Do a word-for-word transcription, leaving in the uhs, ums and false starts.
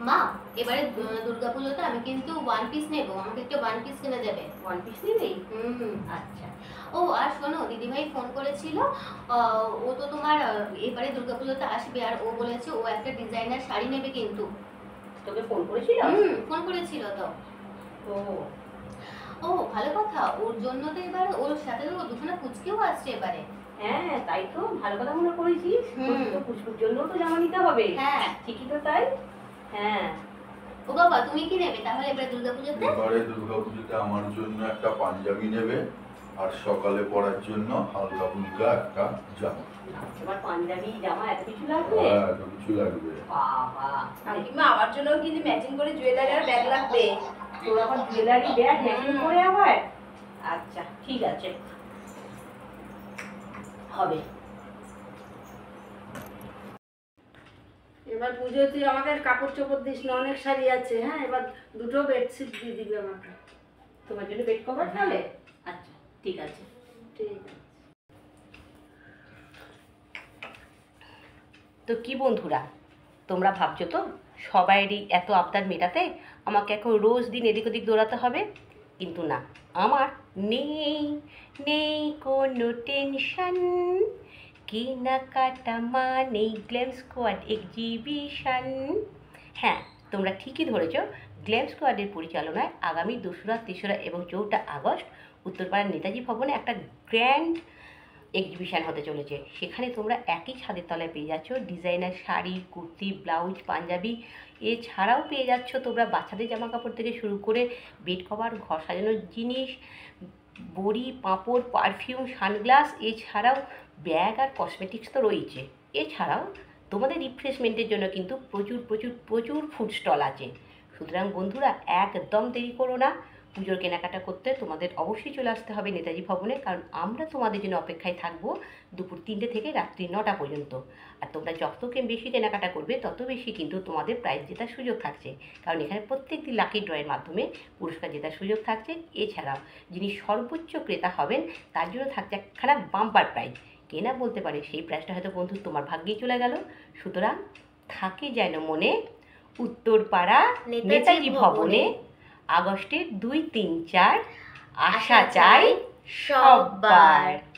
মা এবারে দুর্গাপুজোতে আমি কিন্তু ওয়ান পিস নেব, আমাকে একটা ওয়ান পিস কিনে দেবে। ওয়ান পিস নেবে? হুম। আচ্ছা। ও আর শোনো, দিদিভাই ফোন করেছিল, ও তো তোমার এবারে দুর্গাপুজোতে আসবে, আর ও বলেছে ও একটা ডিজাইনার শাড়ি নেবে কিন্তু। তোকে ফোন করেছিল? হুম, ফোন করেছিল তো। ও ও ভালো কথা, ওর জন্য তো এবার ওর সাথে তো দুখানা কুচকেও আসছে এবারে। হ্যাঁ তাই তো, ভালো কথা মনে করেছিস। তো কুচকুর জন্য তো জামা নিতে হবে। হ্যাঁ ঠিকই তো তাই। হ্যাঁ। ও বাবা, তুমি কি নেবে তাহলে এবারে দুর্গাপুজোতে? এবারে দুর্গাপুজোতে আমার জন্য একটা পাঞ্জাবি নেবে, আর সকালে পরার জন্য হালকা ফুলকা একটা জামা। এবার পাঞ্জাবি জামা এত কিছু লাগবে? হ্যাঁ এত কিছু লাগবে। বাবা, কাকিমা আমার জন্য কিন্তু ম্যাচিং করে জুয়েলারি আর ব্যাগ লাগবে। তোর আবার জুয়েলারি ব্যাগ ম্যাচিং করে আবার? আচ্ছা ঠিক আছে, হবে। এবার পুজো তুই আমাকে কাপড় চোপড় দিস না, অনেক শাড়ি আছে। হ্যাঁ, এবার দুটো বেডশিট দিয়ে দিবি আমাকে। তোমার জন্য বেড কভার তাহলে? আচ্ছা ঠিক আছে। ঠিক আছে। তো কি বন্ধুরা, তোমরা ভাবছো তো সবাইরই এত আবদার মেটাতে আমাকে এখন রোজ দিন এদিক ওদিক দৌড়াতে হবে? কিন্তু না, আমার নেই নেই কোনো টেনশন, কেনাকাটা মানেই গ্ল্যাম স্কোয়াড এক্সিবিশন। হ্যাঁ, তোমরা ঠিকই ধরেছ, গ্ল্যাম স্কোয়াডের পরিচালনায় আগামী দোসরা তেসরা এবং চৌঠা আগস্ট উত্তরপাড়ার নেতাজি ভবনে একটা গ্র্যান্ড এক্সিবিশান হতে চলেছে। সেখানে তোমরা একই ছাদের তলায় পেয়ে যাচ্ছ ডিজাইনার শাড়ি, কুর্তি, ব্লাউজ, পাঞ্জাবি, এছাড়াও পেয়ে যাচ্ছ তোমরা বাচ্চাদের জামা কাপড় থেকে শুরু করে বেড কভার, ঘর সাজানোর জিনিস, বড়ি, পাঁপড়, পারফিউম, সানগ্লাস, এছাড়াও ব্যাগ আর কসমেটিক্স তো রয়েছে। এছাড়াও তোমাদের রিফ্রেশমেন্টের জন্য কিন্তু প্রচুর প্রচুর প্রচুর ফুড স্টল আছে। সুতরাং বন্ধুরা একদম দেরি করো না, পুজোর কেনাকাটা করতে তোমাদের অবশ্যই চলে আসতে হবে নেতাজি ভবনে, কারণ আমরা তোমাদের জন্য অপেক্ষায় থাকবো দুপুর তিনটে থেকে রাত্রি নটা পর্যন্ত। আর তোমরা যত বেশি কেনাকাটা করবে তত বেশি কিন্তু তোমাদের প্রাইজ জেতার সুযোগ থাকছে, কারণ এখানে প্রত্যেক দিন লাকি ড্রয়ের মাধ্যমে পুরস্কার জেতার সুযোগ থাকছে। এছাড়াও যিনি সর্বোচ্চ ক্রেতা হবেন তার জন্য থাকছে একখানা বাম্পার প্রাইজ। কে না বলতে পারে সেই প্রাইজটা হয়তো বন্ধু তোমার ভাগ্যেই চলে গেল। সুতরাং থাকে যেন মনে, উত্তরপাড়া নেতাজি ভবনে আগস্টের দুই তিন চার আসা চাই সববার।